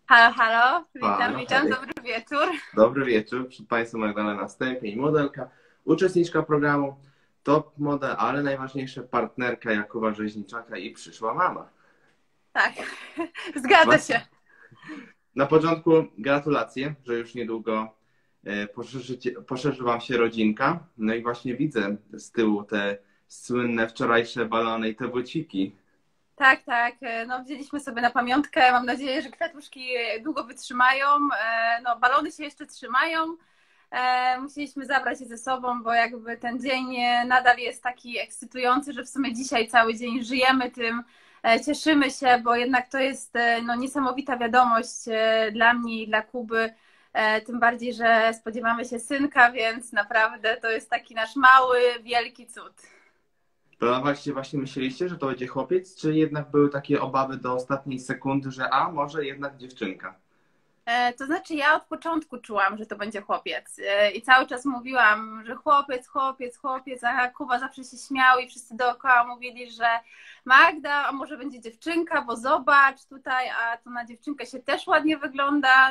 Halo, halo, witam, Halo, witam, hej. dobry wieczór. Dobry wieczór. Przed Państwem Magdalena Stępień, modelka, uczestniczka programu Top Model, ale najważniejsze partnerka Jakuba Rzeźniczaka i przyszła mama. Tak, zgadza Właśnie. się. Na początku gratulacje, że już niedługo poszerzy Wam się rodzinka. No i właśnie widzę z tyłu te słynne wczorajsze balony i te buciki. Tak, tak, no wzięliśmy sobie na pamiątkę, mam nadzieję, że kwiatuszki długo wytrzymają, no balony się jeszcze trzymają. Musieliśmy zabrać je ze sobą, bo jakby ten dzień nadal jest taki ekscytujący, że w sumie dzisiaj cały dzień żyjemy tym, cieszymy się, bo jednak to jest no, niesamowita wiadomość dla mnie i dla Kuby, tym bardziej, że spodziewamy się synka, więc naprawdę to jest taki nasz mały, wielki cud. To właśnie myśleliście, że to będzie chłopiec, czy jednak były takie obawy do ostatniej sekundy, że może jednak dziewczynka? To znaczy, ja od początku czułam, że to będzie chłopiec i cały czas mówiłam, że chłopiec, chłopiec, chłopiec, a Kuba zawsze się śmiał i wszyscy dookoła mówili, że Magda, a może będzie dziewczynka, bo zobacz tutaj, a to na dziewczynkę się też ładnie wygląda,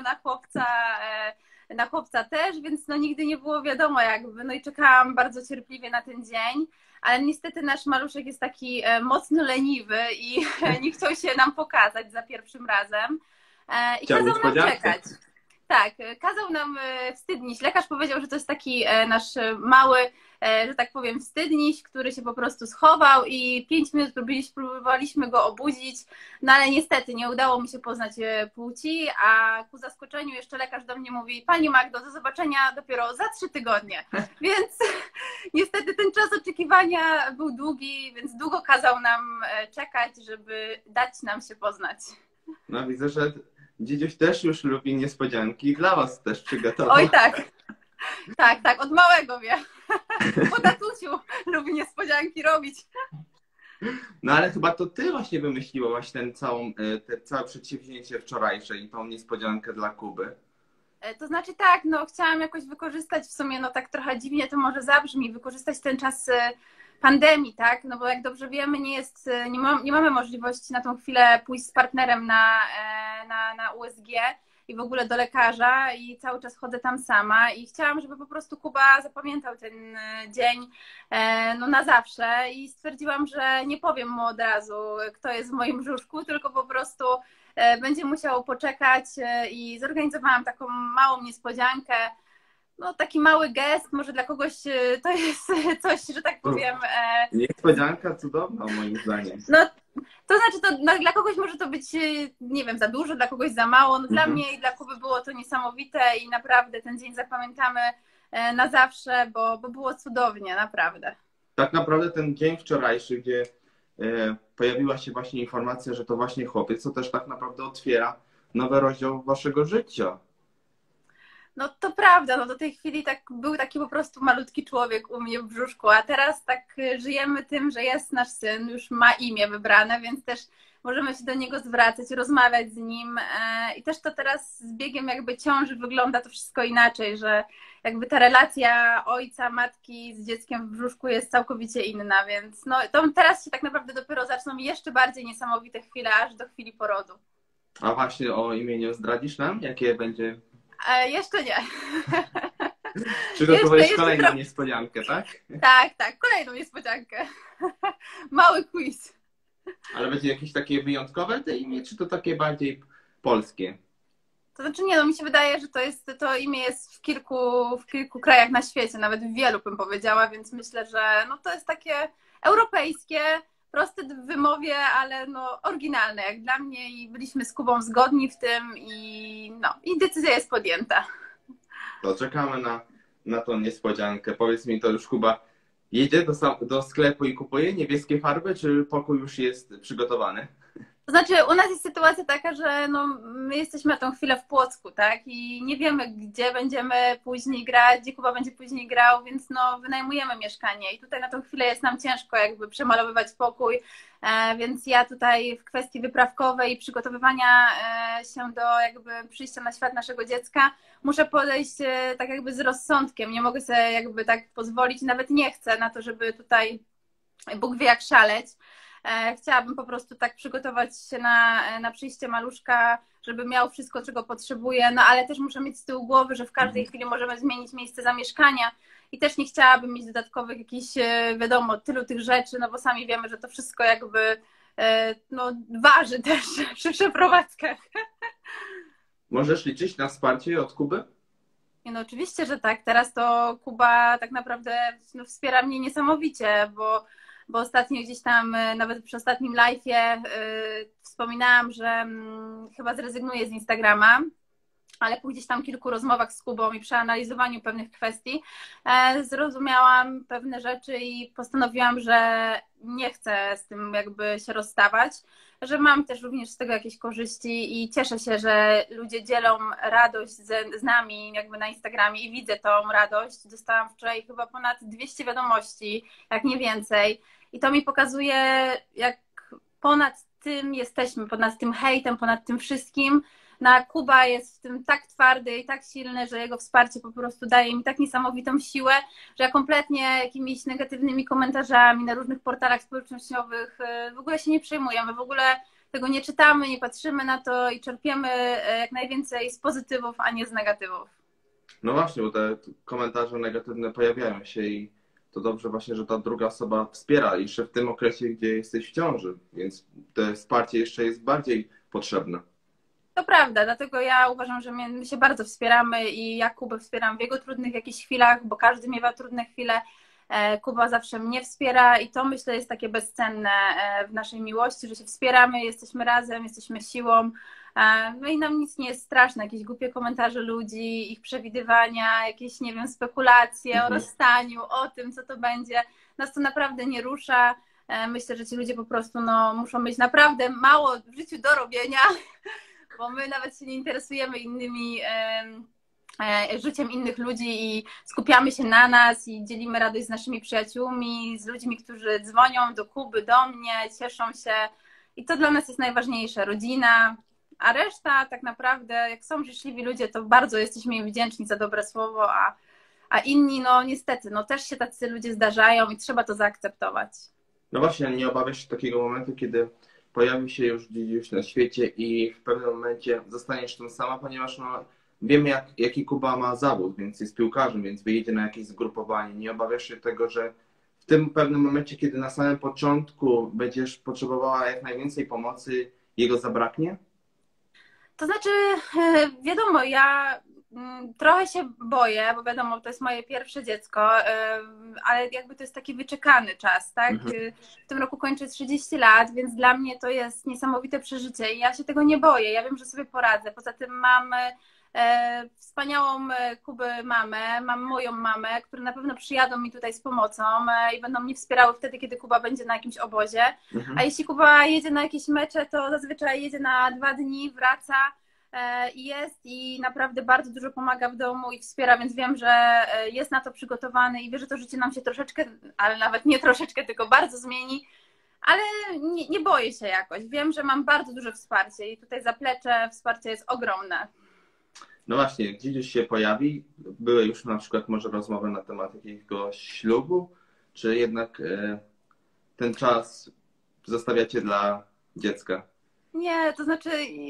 na chłopca też, więc no nigdy nie było wiadomo jakby, no i czekałam bardzo cierpliwie na ten dzień. Ale niestety nasz maluszek jest taki mocno leniwy i nie chciał się nam pokazać za pierwszym razem. I Chciał kazał nam niespodziankę. czekać. Tak, kazał nam wstydnić. Lekarz powiedział, że to jest taki nasz mały, że tak powiem, wstydniś, który się po prostu schował i 5 minut próbowaliśmy go obudzić, no ale niestety nie udało mi się poznać płci, a ku zaskoczeniu jeszcze lekarz do mnie mówi: Pani Magdo, do zobaczenia dopiero za 3 tygodnie. Więc niestety ten czas oczekiwania był długi, więc długo kazał nam czekać, żeby dać nam się poznać. No widzę, że dzidziuś też już lubi niespodzianki i dla was też przygotował. Oj tak, tak, tak, od małego wie. Po tatusiu lubi niespodzianki robić. No ale chyba to ty właśnie wymyśliłaś te całe przedsięwzięcie wczorajsze i tą niespodziankę dla Kuby. To znaczy tak, no chciałam jakoś wykorzystać w sumie, no tak trochę dziwnie to może zabrzmi, wykorzystać ten czas pandemii, tak? No bo jak dobrze wiemy, nie mamy możliwości na tą chwilę pójść z partnerem na USG i w ogóle do lekarza i cały czas chodzę tam sama i chciałam, żeby po prostu Kuba zapamiętał ten dzień no na zawsze i stwierdziłam, że nie powiem mu od razu, kto jest w moim brzuszku, tylko po prostu będzie musiał poczekać i zorganizowałam taką małą niespodziankę. No, taki mały gest, może dla kogoś to jest coś, że tak powiem. Niespodzianka cudowna moim zdaniem. No, to znaczy, dla kogoś może to być, nie wiem, za dużo, dla kogoś za mało. No, dla mnie i dla Kuby było to niesamowite i naprawdę ten dzień zapamiętamy na zawsze, bo było cudownie, naprawdę. Tak naprawdę ten dzień wczorajszy, gdzie pojawiła się właśnie informacja, że to właśnie chłopiec, to też tak naprawdę otwiera nowy rozdział waszego życia. No to prawda, no do tej chwili tak był taki po prostu malutki człowiek u mnie w brzuszku, a teraz tak żyjemy tym, że jest nasz syn, już ma imię wybrane, więc też możemy się do niego zwracać, rozmawiać z nim i też to teraz z biegiem jakby ciąży wygląda to wszystko inaczej, że jakby ta relacja ojca, matki z dzieckiem w brzuszku jest całkowicie inna, więc no to teraz się tak naprawdę dopiero zaczną jeszcze bardziej niesamowite chwile, aż do chwili porodu. A właśnie o imieniu zdradzisz nam? Jakie będzie? Jeszcze nie. Przygotowujesz jeszcze kolejną niespodziankę, tak? Tak, tak, kolejną niespodziankę. Mały quiz. Ale będzie jakieś takie wyjątkowe te imię, czy to takie bardziej polskie? To znaczy nie, no mi się wydaje, że to imię jest w kilku krajach na świecie, nawet w wielu bym powiedziała, więc myślę, że no to jest takie europejskie, proste w wymowie, ale no oryginalne jak dla mnie i byliśmy z Kubą zgodni w tym i decyzja jest podjęta. To czekamy na tą niespodziankę. Powiedz mi, to już Kuba jedzie do sklepu i kupuje niebieskie farby, czy pokój już jest przygotowany? To znaczy, u nas jest sytuacja taka, że no, my jesteśmy na tą chwilę w Płocku, tak? I nie wiemy, gdzie będziemy później grać, gdzie Kuba będzie później grał, więc no, wynajmujemy mieszkanie. I tutaj na tą chwilę jest nam ciężko jakby przemalowywać pokój, więc ja tutaj w kwestii wyprawkowej i przygotowywania się do jakby przyjścia na świat naszego dziecka muszę podejść tak jakby z rozsądkiem. Nie mogę sobie jakby tak pozwolić, nawet nie chcę na to, żeby tutaj Bóg wie jak szaleć. Chciałabym po prostu tak przygotować się na przyjście maluszka, żeby miał wszystko, czego potrzebuje, no ale też muszę mieć z tyłu głowy, że w każdej chwili możemy zmienić miejsce zamieszkania i też nie chciałabym mieć dodatkowych jakichś, wiadomo, tylu tych rzeczy, no bo sami wiemy, że to wszystko jakby no, waży też przy przeprowadzkach. Możesz liczyć na wsparcie od Kuby? Nie, no oczywiście, że tak. Teraz to Kuba tak naprawdę no, wspiera mnie niesamowicie, bo ostatnio gdzieś tam, nawet przy ostatnim live'ie wspominałam, że chyba zrezygnuję z Instagrama, ale po gdzieś tam kilku rozmowach z Kubą i przeanalizowaniu pewnych kwestii zrozumiałam pewne rzeczy i postanowiłam, że nie chcę z tym jakby się rozstawać, że mam też również z tego jakieś korzyści i cieszę się, że ludzie dzielą radość z nami jakby na Instagramie i widzę tą radość. Dostałam wczoraj chyba ponad 200 wiadomości, jak nie więcej i to mi pokazuje, jak ponad tym jesteśmy, ponad tym hejtem, ponad tym wszystkim. Kuba jest w tym tak twardy i tak silny, że jego wsparcie po prostu daje mi tak niesamowitą siłę, że ja kompletnie jakimiś negatywnymi komentarzami na różnych portalach społecznościowych w ogóle się nie przejmuję. My w ogóle tego nie czytamy, nie patrzymy na to i czerpiemy jak najwięcej z pozytywów, a nie z negatywów. No właśnie, bo te komentarze negatywne pojawiają się i to dobrze właśnie, że ta druga osoba wspiera jeszcze w tym okresie, gdzie jesteś w ciąży, więc to wsparcie jeszcze jest bardziej potrzebne. To prawda, dlatego ja uważam, że my się bardzo wspieramy i ja Kubę wspieram w jego trudnych jakichś chwilach, bo każdy miewa trudne chwile. Kuba zawsze mnie wspiera i to myślę jest takie bezcenne w naszej miłości, że się wspieramy, jesteśmy razem, jesteśmy siłą. No i nam nic nie jest straszne, jakieś głupie komentarze ludzi, ich przewidywania, jakieś, nie wiem, spekulacje o rozstaniu, o tym, co to będzie. Nas to naprawdę nie rusza. Myślę, że ci ludzie po prostu no, muszą mieć naprawdę mało w życiu do robienia, bo my nawet się nie interesujemy innymi, życiem innych ludzi i skupiamy się na nas i dzielimy radość z naszymi przyjaciółmi, z ludźmi, którzy dzwonią do Kuby, do mnie, cieszą się i to dla nas jest najważniejsze, rodzina, a reszta tak naprawdę, jak są życzliwi ludzie, to bardzo jesteśmy im wdzięczni za dobre słowo, a inni, no niestety, no też się tacy ludzie zdarzają i trzeba to zaakceptować. No właśnie, nie obawiasz się takiego momentu, kiedy pojawi się już gdzieś na świecie i w pewnym momencie zostaniesz tym sama, ponieważ no, wiemy, jaki Kuba ma zawód, więc jest piłkarzem, więc wyjedzie na jakieś zgrupowanie. Nie obawiasz się tego, że w tym pewnym momencie, kiedy na samym początku będziesz potrzebowała jak najwięcej pomocy, jego zabraknie? To znaczy, wiadomo, ja trochę się boję, bo wiadomo, to jest moje pierwsze dziecko, ale jakby to jest taki wyczekany czas, tak? W tym roku kończę 30 lat, więc dla mnie to jest niesamowite przeżycie i ja się tego nie boję. Ja wiem, że sobie poradzę. Poza tym mam wspaniałą Kubę mamę, mam moją mamę, które na pewno przyjadą mi tutaj z pomocą i będą mnie wspierały wtedy, kiedy Kuba będzie na jakimś obozie. A jeśli Kuba jedzie na jakieś mecze, to zazwyczaj jedzie na 2 dni, wraca i jest i naprawdę bardzo dużo pomaga w domu i wspiera, więc wiem, że jest na to przygotowany i wie, że to życie nam się troszeczkę, ale nawet nie troszeczkę, tylko bardzo zmieni, ale nie boję się jakoś. Wiem, że mam bardzo duże wsparcie i tutaj zaplecze wsparcia jest ogromne. No właśnie, gdzieś się pojawi, były już na przykład może rozmowy na temat jakiegoś ślubu, czy jednak ten czas zostawiacie dla dziecka? Nie, to znaczy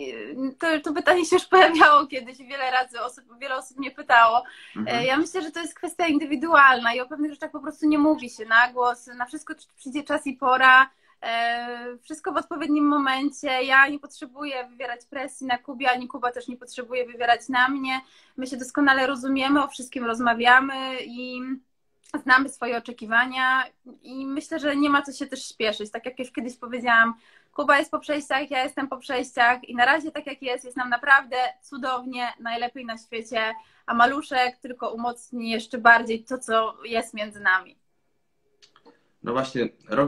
to pytanie się już pojawiało kiedyś i wiele osób mnie pytało. Ja myślę, że to jest kwestia indywidualna i o pewnych rzeczach po prostu nie mówi się na głos. Na wszystko przyjdzie czas i pora. Wszystko w odpowiednim momencie. Ja nie potrzebuję wywierać presji na Kubie, ani Kuba też nie potrzebuje wywierać na mnie. My się doskonale rozumiemy, o wszystkim rozmawiamy i znamy swoje oczekiwania i myślę, że nie ma co się też śpieszyć. Tak jak już kiedyś powiedziałam, Kuba jest po przejściach, ja jestem po przejściach i na razie tak jak jest nam naprawdę cudownie, najlepiej na świecie, a maluszek tylko umocni jeszcze bardziej to, co jest między nami. No właśnie, rok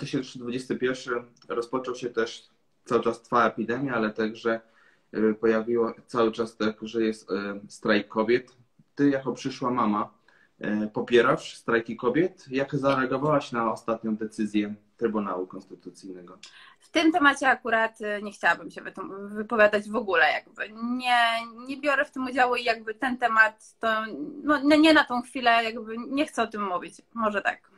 2021 rozpoczął się też, cały czas trwa epidemia, ale także pojawiło cały czas tak, że jest strajk kobiet. Ty jako przyszła mama popierasz strajki kobiet? Jak zareagowałaś na ostatnią decyzję Trybunału Konstytucyjnego? W tym temacie akurat nie chciałabym się wypowiadać w ogóle, jakby nie biorę w tym udziału i jakby ten temat to no, nie na tą chwilę, jakby nie chcę o tym mówić, może tak.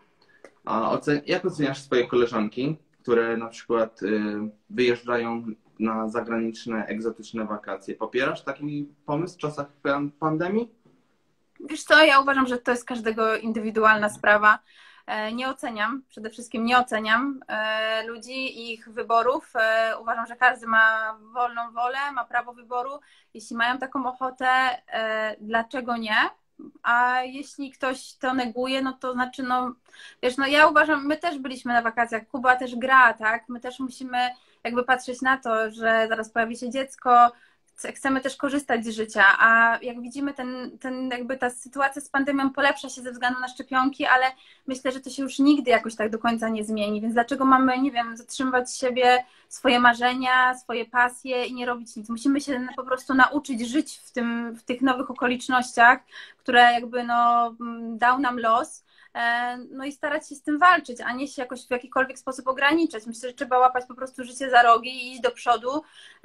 A jak oceniasz swoje koleżanki, które na przykład wyjeżdżają na zagraniczne, egzotyczne wakacje. Popierasz taki pomysł w czasach pandemii? Wiesz co, ja uważam, że to jest każdego indywidualna sprawa. Nie oceniam, przede wszystkim nie oceniam ludzi i ich wyborów. Uważam, że każdy ma wolną wolę, ma prawo wyboru. Jeśli mają taką ochotę, dlaczego nie? A jeśli ktoś to neguje, no to znaczy, no wiesz, no ja uważam, my też byliśmy na wakacjach, Kuba też gra, tak? My też musimy jakby patrzeć na to, że zaraz pojawi się dziecko, chcemy też korzystać z życia, a jak widzimy, jakby ta sytuacja z pandemią polepsza się ze względu na szczepionki, ale myślę, że to się już nigdy jakoś tak do końca nie zmieni, więc dlaczego mamy, nie wiem, zatrzymywać siebie, swoje marzenia, swoje pasje i nie robić nic? Musimy się po prostu nauczyć żyć w tych nowych okolicznościach, które jakby no, dał nam los. No i starać się z tym walczyć, a nie się jakoś w jakikolwiek sposób ograniczać. Myślę, że trzeba łapać po prostu życie za rogi i iść do przodu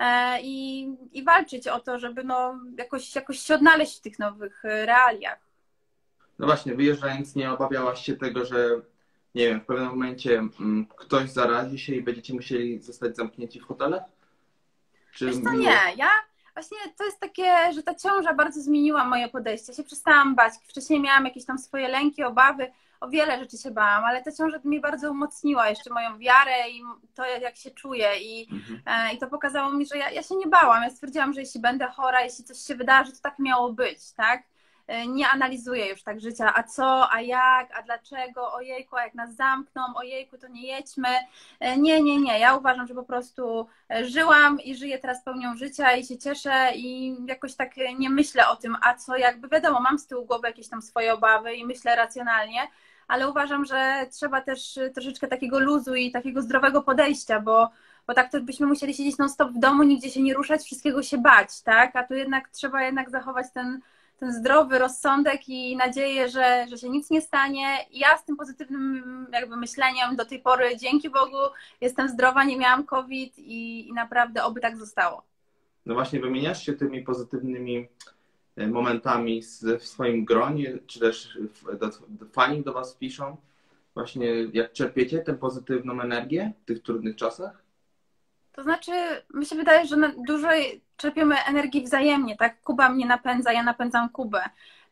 i walczyć o to, żeby no jakoś się odnaleźć w tych nowych realiach. No właśnie, wyjeżdżając, nie obawiałaś się tego, że nie wiem, w pewnym momencie ktoś zarazi się i będziecie musieli zostać zamknięci w hotelach? Czy Wiesz co, nie. Właśnie to jest takie, że ta ciąża bardzo zmieniła moje podejście. Ja się przestałam bać. Wcześniej miałam jakieś tam swoje lęki, obawy. O wiele rzeczy się bałam, ale ta ciąża mnie bardzo umocniła jeszcze moją wiarę i to, jak się czuję. I to pokazało mi, że ja się nie bałam. Ja stwierdziłam, że jeśli będę chora, jeśli coś się wydarzy, to tak miało być, tak? Nie analizuję już tak życia, a co, a jak, a dlaczego, ojejku, a jak nas zamkną, ojejku, to nie jedźmy. Nie. Ja uważam, że po prostu żyłam i żyję teraz pełnią życia i się cieszę i jakoś tak nie myślę o tym, a co, jakby wiadomo, mam z tyłu głowy jakieś tam swoje obawy i myślę racjonalnie, ale uważam, że trzeba też troszeczkę takiego luzu i takiego zdrowego podejścia, bo tak to byśmy musieli siedzieć non-stop w domu, nigdzie się nie ruszać, wszystkiego się bać, tak? A tu jednak trzeba zachować ten zdrowy rozsądek i nadzieję, że się nic nie stanie. Ja z tym pozytywnym jakby myśleniem do tej pory, dzięki Bogu, jestem zdrowa, nie miałam COVID i naprawdę oby tak zostało. No właśnie, wymieniasz się tymi pozytywnymi momentami w swoim gronie, czy też fani do was piszą? Właśnie jak czerpiecie tę pozytywną energię w tych trudnych czasach? To znaczy, mi się wydaje, że dużo czerpiemy energii wzajemnie, tak? Kuba mnie napędza, ja napędzam Kubę.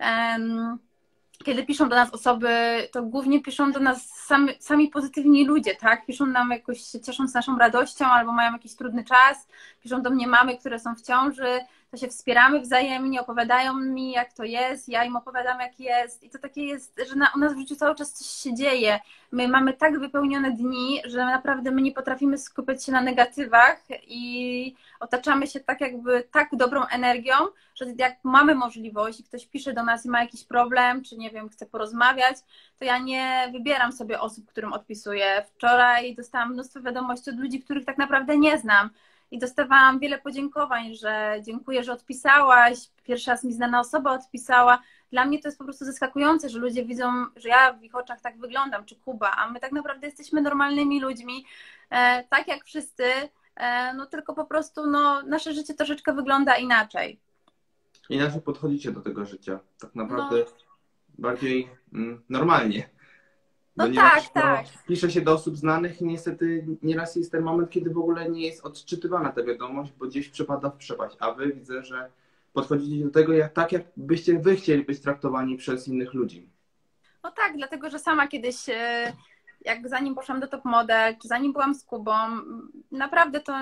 Kiedy piszą do nas osoby, to głównie piszą do nas sami pozytywni ludzie, tak? Piszą nam jakoś się cieszą z naszą radością albo mają jakiś trudny czas. Piszą do mnie mamy, które są w ciąży, to się wspieramy wzajemnie, opowiadają mi, jak to jest, ja im opowiadam, jak jest. I to takie jest, że u nas w życiu cały czas coś się dzieje. My mamy tak wypełnione dni, że naprawdę my nie potrafimy skupiać się na negatywach i otaczamy się tak dobrą energią, że jak mamy możliwość i ktoś pisze do nas i ma jakiś problem, czy nie wiem, chce porozmawiać, to ja nie wybieram sobie osób, którym odpisuję. Wczoraj dostałam mnóstwo wiadomości od ludzi, których tak naprawdę nie znam. I dostawałam wiele podziękowań, że dziękuję, że odpisałaś. Pierwszy raz mi znana osoba odpisała. Dla mnie to jest po prostu zaskakujące, że ludzie widzą, że ja w ich oczach tak wyglądam, czy Kuba, a my tak naprawdę jesteśmy normalnymi ludźmi, tak jak wszyscy, no tylko po prostu no, nasze życie troszeczkę wygląda inaczej. Inaczej podchodzicie do tego życia, tak naprawdę bardziej normalnie. No tak. Pisze się do osób znanych i niestety nieraz jest ten moment, kiedy w ogóle nie jest odczytywana ta wiadomość, bo gdzieś przepada w przepaść. A wy widzę, że podchodzicie do tego tak, jakbyście wy chcieli być traktowani przez innych ludzi. No tak, dlatego że sama kiedyś, zanim poszłam do Top Model, czy zanim byłam z Kubą, naprawdę to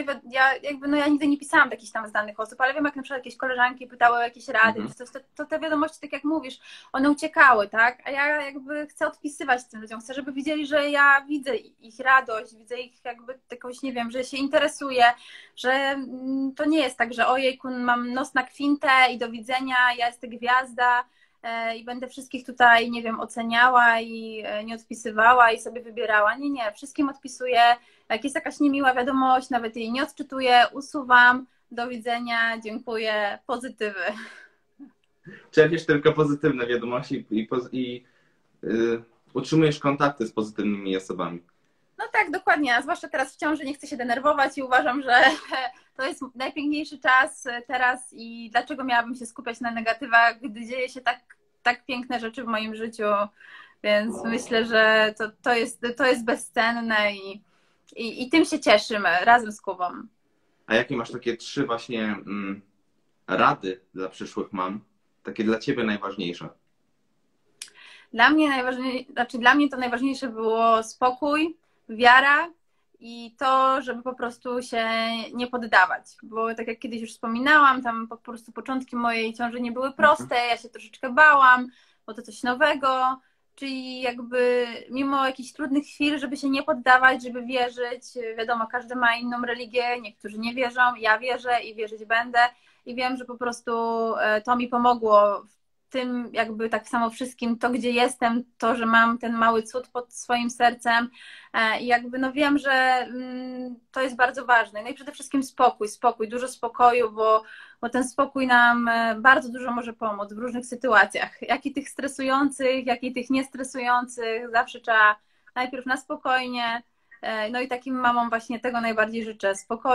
ja nigdy nie pisałam do jakichś tam znanych osób, ale wiem, jak na przykład jakieś koleżanki pytały o jakieś rady, to te wiadomości, tak jak mówisz, one uciekały, tak? A ja jakby chcę odpisywać tym ludziom, chcę, żeby widzieli, że ja widzę ich radość, widzę ich jakby jakoś, nie wiem, że się interesuję, że to nie jest tak, że ojejku, mam nos na kwintę i do widzenia, ja jestem gwiazda, i będę wszystkich tutaj, nie wiem, oceniała i nie odpisywała i sobie wybierała. Nie, wszystkim odpisuję. Jak jest jakaś niemiła wiadomość, nawet jej nie odczytuję, usuwam, do widzenia, dziękuję, pozytywy. Czerpiesz tylko pozytywne wiadomości i utrzymujesz kontakty z pozytywnymi osobami. No tak, dokładnie, a zwłaszcza teraz w ciąży nie chcę się denerwować i uważam, że to jest najpiękniejszy czas teraz i dlaczego miałabym się skupiać na negatywach, gdy dzieje się tak piękne rzeczy w moim życiu, więc myślę, że to jest bezcenne i tym się cieszymy razem z Kubą. A jakie masz takie 3 właśnie rady dla przyszłych mam? Takie dla ciebie najważniejsze? Dla mnie to najważniejsze było spokój, wiara i to, żeby po prostu się nie poddawać. Bo tak jak kiedyś już wspominałam, tam po prostu początki mojej ciąży nie były proste, ja się troszeczkę bałam, bo to coś nowego. Czyli jakby mimo jakichś trudnych chwil, żeby się nie poddawać, żeby wierzyć. Wiadomo, każdy ma inną religię, niektórzy nie wierzą, ja wierzę i wierzyć będę. I wiem, że po prostu to mi pomogło w tym jakby tak samo wszystkim, to gdzie jestem, to, że mam ten mały cud pod swoim sercem i jakby no wiem, że to jest bardzo ważne. No i przede wszystkim spokój, dużo spokoju, bo ten spokój nam bardzo dużo może pomóc w różnych sytuacjach, jak i tych stresujących, jak i tych niestresujących. Zawsze trzeba najpierw na spokojnie, no i takim mamom właśnie tego najbardziej życzę.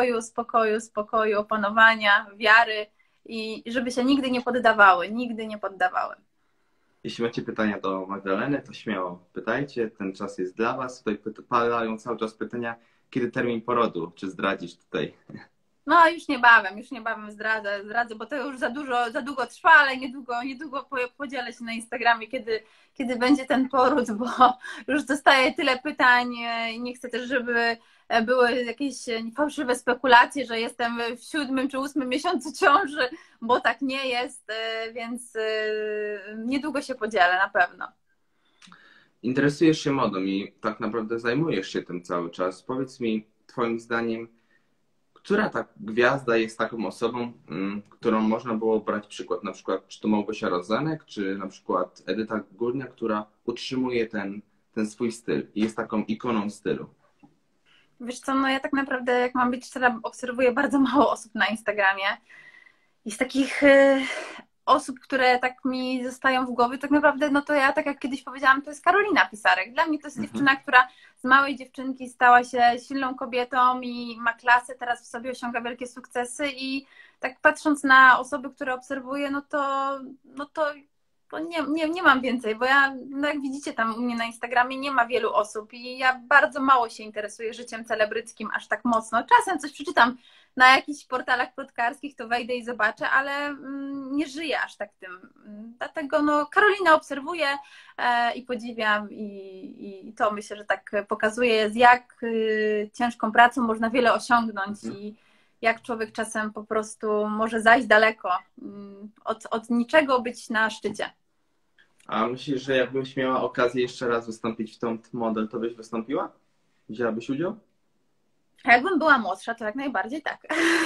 Spokoju, opanowania, wiary i żeby się nigdy nie poddawały. Jeśli macie pytania do Magdaleny, to śmiało pytajcie. Ten czas jest dla was. Tutaj padają cały czas pytania, kiedy termin porodu? Czy zdradzisz tutaj? No już niebawem zdradzę, bo to już za długo trwa, ale niedługo podzielę się na Instagramie, kiedy będzie ten poród, bo już dostaję tyle pytań i nie chcę też, żeby były jakieś fałszywe spekulacje, że jestem w 7. czy 8. miesiącu ciąży, bo tak nie jest, więc niedługo się podzielę na pewno. Interesujesz się modą i tak naprawdę zajmujesz się tym cały czas. Powiedz mi, twoim zdaniem, która ta gwiazda jest taką osobą, którą można było brać przykład? Na przykład, czy to Małgosia Rozenek, czy na przykład Edyta Górnia, która utrzymuje ten swój styl i jest taką ikoną stylu? Wiesz co, no ja tak naprawdę, jak mam być szczera, obserwuję bardzo mało osób na Instagramie. I z takich osób, które tak mi zostają w głowie, tak naprawdę, no to ja, tak jak kiedyś powiedziałam, to jest Karolina Pisarek. Dla mnie to jest dziewczyna, która z małej dziewczynki stała się silną kobietą i ma klasę, teraz w sobie osiąga wielkie sukcesy i tak patrząc na osoby, które obserwuję, no to nie mam więcej, bo ja, no jak widzicie tam u mnie na Instagramie nie ma wielu osób i ja bardzo mało się interesuję życiem celebryckim aż tak mocno. Czasem coś przeczytam na jakichś portalach plotkarskich, to wejdę i zobaczę, ale nie żyję aż tak tym. Dlatego no, Karolinę obserwuję i podziwiam i to myślę, że tak pokazuje, z jak ciężką pracą można wiele osiągnąć i jak człowiek czasem po prostu może zajść daleko, od niczego być na szczycie. A myślisz, że jakbyś miała okazję jeszcze raz wystąpić w Top Model, to byś wystąpiła? Wzięłabyś udział? A jakbym była młodsza, to jak najbardziej tak.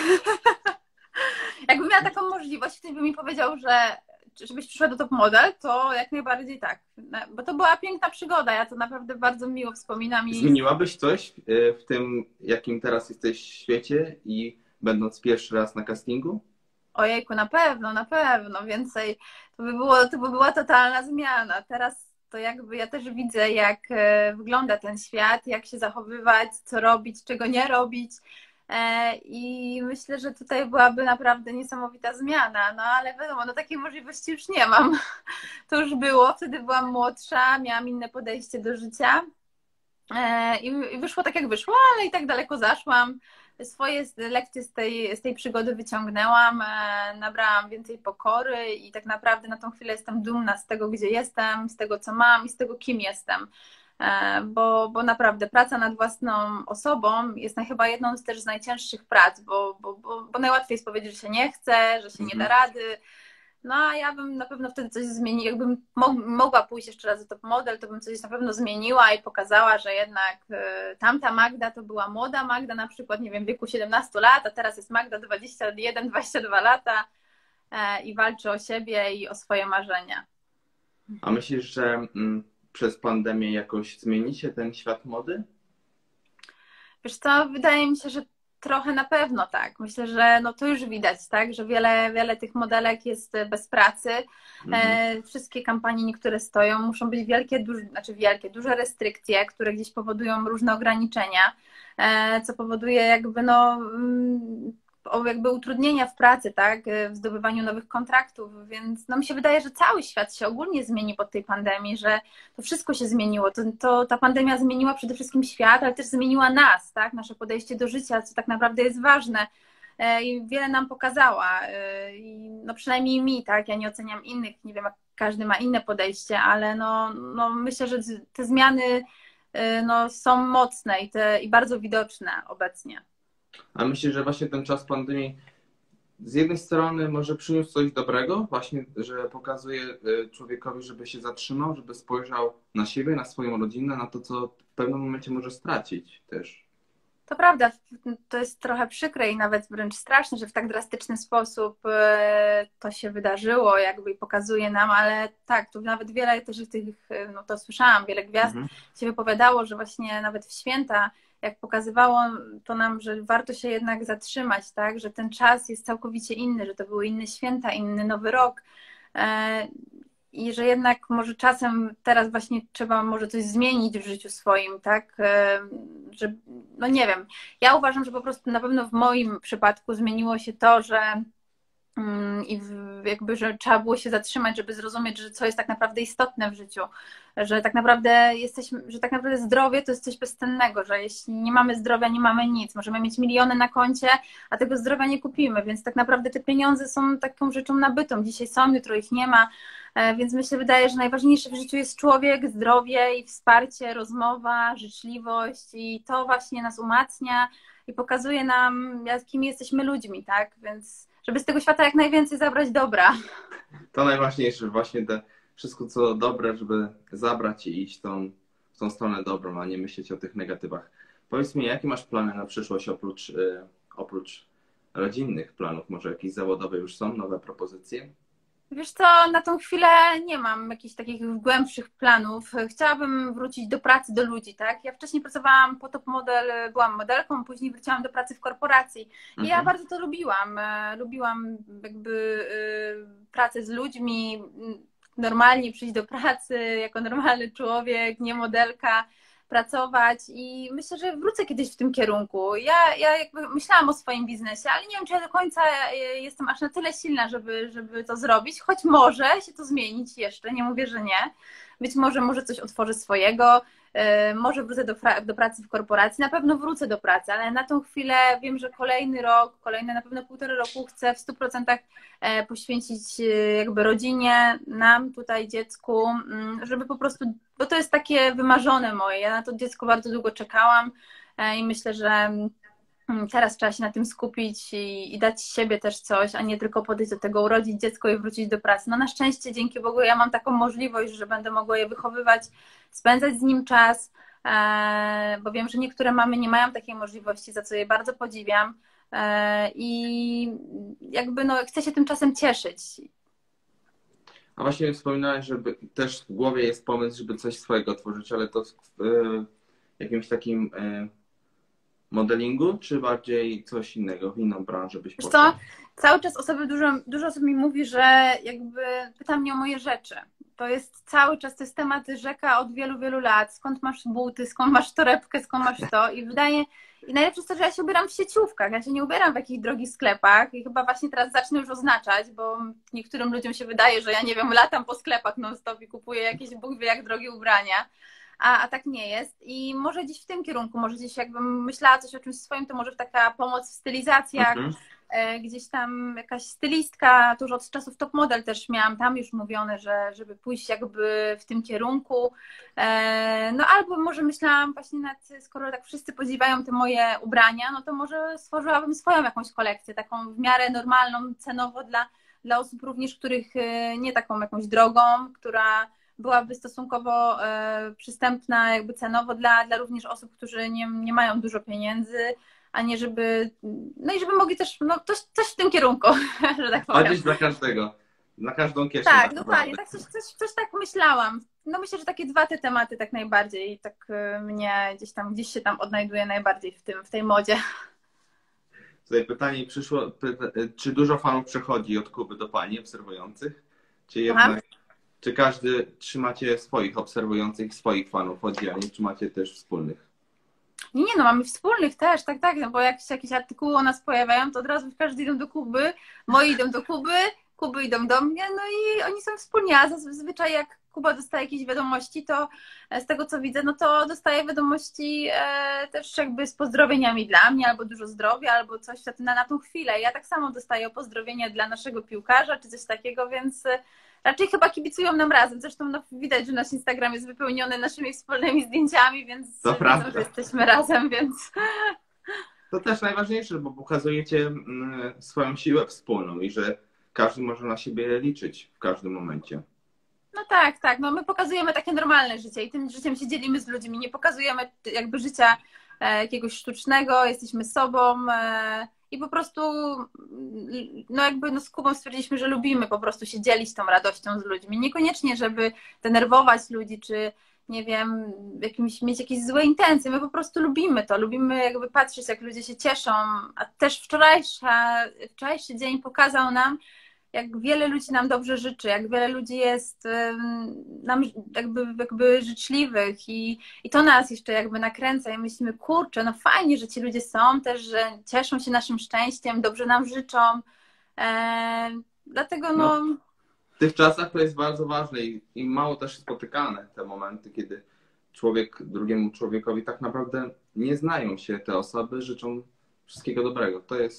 Jakbym miała taką możliwość, ktoś by mi powiedział, że żebyś przyszła do Top Model, to jak najbardziej tak. Bo to była piękna przygoda, ja to naprawdę bardzo miło wspominam. Zmieniłabyś coś w tym, jakim teraz jesteś w świecie i będąc pierwszy raz na castingu? Ojejku, na pewno, więcej. To by była totalna zmiana. Teraz to jakby ja też widzę, jak wygląda ten świat, jak się zachowywać, co robić, czego nie robić. I myślę, że tutaj byłaby naprawdę niesamowita zmiana. No ale wiadomo, no takiej możliwości już nie mam. To już było, wtedy byłam młodsza, miałam inne podejście do życia. I wyszło tak, jak wyszło, ale i tak daleko zaszłam. Swoje lekcje z tej przygody wyciągnęłam, nabrałam więcej pokory i tak naprawdę na tą chwilę jestem dumna z tego, gdzie jestem, z tego, co mam i z tego, kim jestem. Bo naprawdę praca nad własną osobą jest chyba jedną też z najcięższych prac, bo najłatwiej jest powiedzieć, że się nie chce, że się nie da rady. No a ja bym na pewno wtedy coś zmieniła. Jakbym mogła pójść jeszcze raz do Top Model, to bym coś na pewno zmieniła i pokazała, że jednak tamta Magda to była młoda Magda, na przykład, nie wiem, w wieku 17 lat, a teraz jest Magda 21, 22 lata i walczy o siebie i o swoje marzenia. A myślisz, że przez pandemię jakoś zmieni się ten świat mody? Wiesz co, wydaje mi się, że trochę na pewno tak. Myślę, że no to już widać, tak, że wiele tych modelek jest bez pracy. Wszystkie kampanie, niektóre stoją, muszą być duże restrykcje, które gdzieś powodują różne ograniczenia, co powoduje jakby utrudnienia w pracy, tak, w zdobywaniu nowych kontraktów, więc no mi się wydaje, że cały świat się ogólnie zmieni po tej pandemii, że to wszystko się zmieniło. Ta pandemia zmieniła przede wszystkim świat, ale też zmieniła nas, tak, nasze podejście do życia, co tak naprawdę jest ważne, i wiele nam pokazała. I no przynajmniej mi, tak? Ja nie oceniam innych, nie wiem, jak każdy ma inne podejście, ale no myślę, że te zmiany no, są mocne i bardzo widoczne obecnie. A myślę, że właśnie ten czas pandemii z jednej strony może przyniósł coś dobrego, właśnie, że pokazuje człowiekowi, żeby się zatrzymał, żeby spojrzał na siebie, na swoją rodzinę, na to, co w pewnym momencie może stracić też. To prawda, to jest trochę przykre i nawet wręcz straszne, że w tak drastyczny sposób to się wydarzyło, jakby i pokazuje nam, ale tak, tu nawet wiele też tych, no to słyszałam, wiele gwiazd się wypowiadało, że właśnie nawet w święta, jak pokazywało to nam, że warto się jednak zatrzymać, tak, że ten czas jest całkowicie inny, że to były inne święta, inny Nowy Rok. I że jednak może czasem teraz właśnie trzeba może coś zmienić w życiu swoim, tak? Że, no nie wiem. Ja uważam, że po prostu na pewno w moim przypadku zmieniło się to, że jakby, że trzeba było się zatrzymać, żeby zrozumieć, że co jest tak naprawdę istotne w życiu, że tak naprawdę zdrowie to jest coś bezcennego, że jeśli nie mamy zdrowia, nie mamy nic. Możemy mieć miliony na koncie, a tego zdrowia nie kupimy, więc tak naprawdę te pieniądze są taką rzeczą nabytą. Dzisiaj są, jutro ich nie ma, więc mi się wydaje, że najważniejsze w życiu jest człowiek, zdrowie i wsparcie, rozmowa, życzliwość i to właśnie nas umacnia i pokazuje nam, jakimi jesteśmy ludźmi, tak? Więc żeby z tego świata jak najwięcej zabrać dobra. To najważniejsze, właśnie te wszystko co dobre, żeby zabrać i iść w tą stronę dobrą, a nie myśleć o tych negatywach. Powiedz mi, jakie masz plany na przyszłość oprócz rodzinnych planów? Może jakieś zawodowe już są, nowe propozycje? Wiesz co, na tą chwilę nie mam jakichś takich głębszych planów. Chciałabym wrócić do pracy, do ludzi, tak? Ja wcześniej pracowałam po Top Model, byłam modelką, później wróciłam do pracy w korporacji. I ja bardzo to lubiłam. Lubiłam jakby pracę z ludźmi, normalnie przyjść do pracy jako normalny człowiek, nie modelka, pracować i myślę, że wrócę kiedyś w tym kierunku. Ja jakby myślałam o swoim biznesie, ale nie wiem, czy ja do końca jestem aż na tyle silna, żeby to zrobić, choć może się to zmienić jeszcze, nie mówię, że nie. Być może coś otworzę swojego, może wrócę do pracy w korporacji, na pewno wrócę do pracy, ale na tą chwilę wiem, że kolejny rok, kolejne na pewno 1,5 roku chcę w 100% poświęcić jakby rodzinie, nam tutaj, dziecku, żeby po prostu, bo to jest takie wymarzone moje, ja na to dziecko bardzo długo czekałam i myślę, że teraz trzeba się na tym skupić i dać siebie też coś, a nie tylko podejść do tego, urodzić dziecko i wrócić do pracy. No na szczęście, dzięki Bogu, ja mam taką możliwość, że będę mogła je wychowywać, spędzać z nim czas, bo wiem, że niektóre mamy nie mają takiej możliwości, za co je bardzo podziwiam i jakby no chcę się tym czasem cieszyć. A właśnie wspominałeś, że też w głowie jest pomysł, żeby coś swojego tworzyć, ale to w jakimś takim modelingu, czy bardziej coś innego, w inną branżę byś poszła? Wiesz co? Cały czas dużo osób mi mówi, że jakby pyta mnie o moje rzeczy. To jest cały czas, to jest temat rzeka od wielu, wielu lat. Skąd masz buty, skąd masz torebkę, skąd masz to? I najlepsze jest to, że ja się ubieram w sieciówkach, ja się nie ubieram w jakichś drogich sklepach i chyba właśnie teraz zacznę już oznaczać, bo niektórym ludziom się wydaje, że ja nie wiem, latam po sklepach non-stop i kupuję jakieś Bóg wie jak drogie ubrania. A tak nie jest i może gdzieś w tym kierunku, może gdzieś jakbym myślała coś o czymś swoim, to może taka pomoc w stylizacjach, gdzieś tam jakaś stylistka, to już od czasów Top Model też miałam tam już mówione, żeby pójść jakby w tym kierunku, no albo może myślałam właśnie skoro tak wszyscy podziwiają te moje ubrania, no to może stworzyłabym swoją jakąś kolekcję, taką w miarę normalną cenowo dla osób również, których nie taką jakąś drogą, która byłaby stosunkowo przystępna jakby cenowo dla również osób, którzy nie mają dużo pieniędzy, a nie żeby, no i żeby mogli też, no coś w tym kierunku, że tak powiem. Chodzić dla każdego, na każdą kieszeń. Tak, dokładnie, tak coś tak myślałam. No myślę, że takie te tematy tak najbardziej, tak mnie gdzieś się tam odnajduje najbardziej w tej modzie. Tutaj pytanie przyszło, czy dużo fanów przechodzi od Kuby do pani obserwujących? Czy jednak, czy każdy trzymacie swoich obserwujących, swoich fanów oddzielnie, czy macie też wspólnych? Nie, no mamy wspólnych też, tak, no bo jak się jakieś artykuły o nas pojawiają, to od razu każdy idą do Kuby, moi idą do Kuby, Kuby idą do mnie, no i oni są wspólni, a zazwyczaj jak Kuba dostaje jakieś wiadomości, to z tego co widzę, no to dostaje wiadomości też jakby z pozdrowieniami dla mnie, albo dużo zdrowia, albo coś na tą chwilę. Ja tak samo dostaję pozdrowienia dla naszego piłkarza, czy coś takiego, więc raczej chyba kibicują nam razem. Zresztą no, widać, że nasz Instagram jest wypełniony naszymi wspólnymi zdjęciami, więc To wiedzą, prawda. że jesteśmy razem, więc... To też najważniejsze, bo pokazujecie swoją siłę wspólną i że każdy może na siebie liczyć w każdym momencie. No tak, tak. No my pokazujemy takie normalne życie i tym życiem się dzielimy z ludźmi. Nie pokazujemy jakby życia jakiegoś sztucznego, jesteśmy sobą i po prostu no jakby no z Kubą stwierdziliśmy, że lubimy po prostu się dzielić tą radością z ludźmi. Niekoniecznie, żeby denerwować ludzi, czy nie wiem, mieć jakieś złe intencje. My po prostu lubimy to. Lubimy jakby patrzeć, jak ludzie się cieszą. A też wczorajszy dzień pokazał nam, jak wiele ludzi nam dobrze życzy, jak wiele ludzi jest nam jakby życzliwych i to nas jeszcze jakby nakręca i myślimy, kurczę, no fajnie, że ci ludzie są też, że cieszą się naszym szczęściem, dobrze nam życzą. Dlatego no... W tych czasach to jest bardzo ważne i mało też spotykane te momenty, kiedy człowiek drugiemu człowiekowi tak naprawdę nie znają się te osoby, życzą wszystkiego dobrego.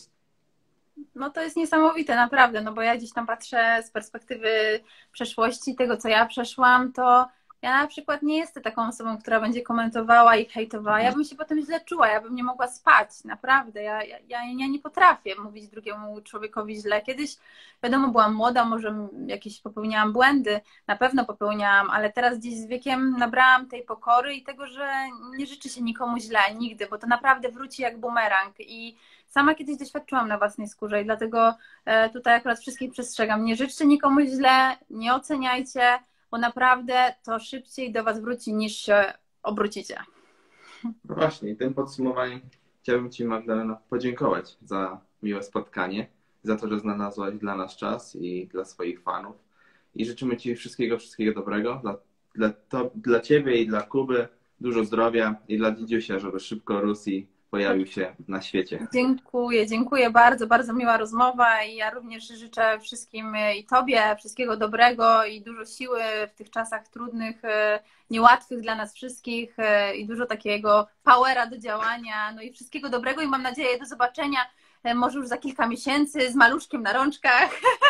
No to jest niesamowite, naprawdę, no bo ja gdzieś tam patrzę z perspektywy przeszłości, tego co ja przeszłam, to ja na przykład nie jestem taką osobą, która będzie komentowała i hejtowała. Ja bym się potem źle czuła, ja bym nie mogła spać, naprawdę. Ja nie potrafię mówić drugiemu człowiekowi źle. Kiedyś, wiadomo, byłam młoda, może jakieś popełniałam błędy, na pewno popełniałam, ale teraz gdzieś z wiekiem nabrałam tej pokory i tego, że nie życzy się nikomu źle, nigdy, bo to naprawdę wróci jak bumerang i sama kiedyś doświadczyłam na własnej skórze i dlatego tutaj akurat wszystkich przestrzegam. Nie życzcie nikomu źle, nie oceniajcie, bo naprawdę to szybciej do Was wróci, niż się obrócicie. No właśnie, i tym podsumowaniem chciałbym Ci, Magdalena, podziękować za miłe spotkanie, za to, że znalazłaś dla nas czas i dla swoich fanów. I życzymy Ci wszystkiego dobrego dla Ciebie i dla Kuby. Dużo zdrowia i dla Dzidziusia, żeby szybko rósł i pojawił się na świecie. Dziękuję bardzo, bardzo miła rozmowa i ja również życzę wszystkim i Tobie wszystkiego dobrego i dużo siły w tych czasach trudnych, niełatwych dla nas wszystkich i dużo takiego powera do działania, no i wszystkiego dobrego i mam nadzieję do zobaczenia może już za kilka miesięcy z maluszkiem na rączkach.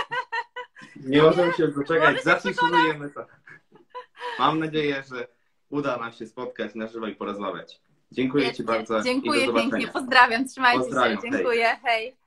Nie możemy się doczekać, zapisujemy to. Mam nadzieję, że uda nam się spotkać na żywo i porozmawiać. Dziękuję Ci bardzo. Dziękuję pięknie, pozdrawiam, trzymajcie się, dziękuję, hej.